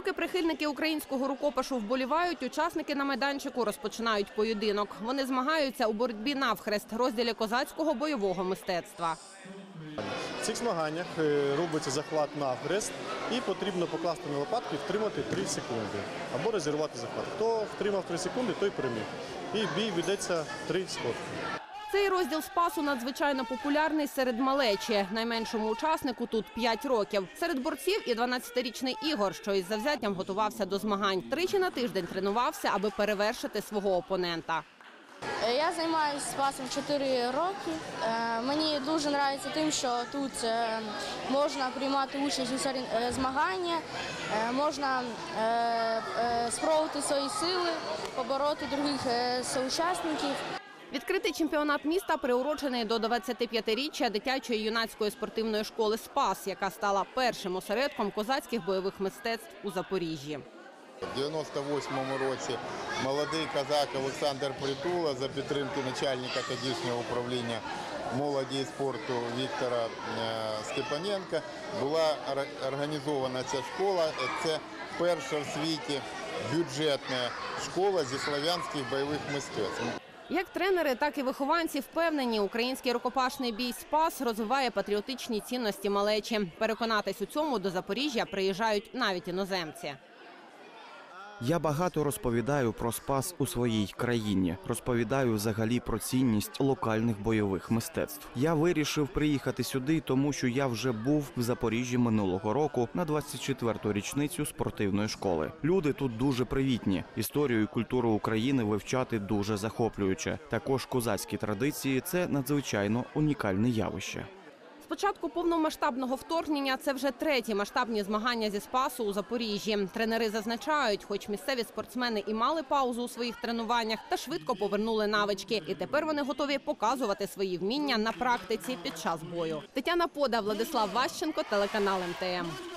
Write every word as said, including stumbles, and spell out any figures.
Поки прихильники українського рукопашу вболівають, учасники на майданчику розпочинають поєдинок. Вони змагаються у боротьбі навхрест, розділі козацького бойового мистецтва. В цих змаганнях робиться захват навхрест і потрібно покласти на лопатки і втримати три секунди. Або розірвати захват. Хто втримав три секунди, той переміг. І бій ведеться три сходки. Цей розділ спасу надзвичайно популярний серед малечі. Найменшому учаснику тут п'ять років. Серед борців і дванадцятирічний Ігор, що із завзяттям готувався до змагань. Тричі на тиждень тренувався, аби перевершити свого опонента. Я займаюся спасом чотири роки. Мені дуже подобається тим, що тут можна приймати участь у змаганнях, можна спробувати свої сили, побороти других соучасників. Відкритий чемпіонат міста приурочений до двадцятип'ятиріччя дитячої юнацької спортивної школи «Спас», яка стала першим осередком козацьких бойових мистецтв у Запоріжжі. У дев'яносто восьмому році молодий козак Олександр Притула за підтримки начальника тодішнього управління молоді і спорту Віктора Степаненка була організована ця школа. Це перша в світі бюджетна школа зі слов'янських бойових мистецтв. Як тренери, так і вихованці впевнені, український рукопашний бій «Спас» розвиває патріотичні цінності малечі. Переконатись у цьому до Запоріжжя приїжджають навіть іноземці. Я багато розповідаю про Спас у своїй країні. Розповідаю взагалі про цінність локальних бойових мистецтв. Я вирішив приїхати сюди, тому що я вже був в Запоріжжі минулого року на двадцять четверту річницю спортивної школи. Люди тут дуже привітні. Історію і культуру України вивчати дуже захоплююче. Також козацькі традиції – це надзвичайно унікальне явище. З початку повномасштабного вторгнення це вже треті масштабні змагання зі спасу у Запоріжжі. Тренери зазначають, хоч місцеві спортсмени і мали паузу у своїх тренуваннях, та швидко повернули навички. І тепер вони готові показувати свої вміння на практиці під час бою. Тетяна Пода, Владислав Ващенко, телеканал ем те ем.